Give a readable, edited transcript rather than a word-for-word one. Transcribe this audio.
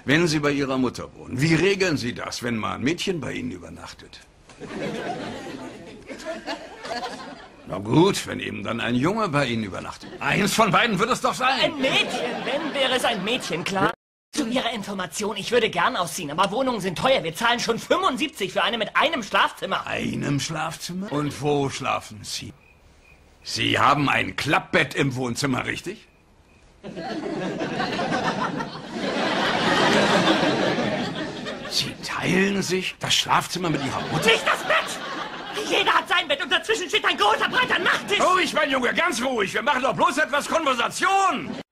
Wenn Sie bei Ihrer Mutter wohnen, wie regeln Sie das, wenn mal ein Mädchen bei Ihnen übernachtet? Na gut, wenn eben dann ein Junge bei Ihnen übernachtet. Eins von beiden wird es doch sein. Ein Mädchen, wenn wäre es ein Mädchen, klar. Zu Ihrer Information, ich würde gern ausziehen, aber Wohnungen sind teuer. Wir zahlen schon 75 für eine mit einem Schlafzimmer. Einem Schlafzimmer? Und wo schlafen Sie? Sie haben ein Klappbett im Wohnzimmer, richtig? Sie teilen sich das Schlafzimmer mit Ihrer Mutter? Nicht das Bett! Jeder hat sein Bett und dazwischen steht ein großer, breiter Nachttisch. Ruhig, mein Junge, ganz ruhig. Wir machen doch bloß etwas Konversation.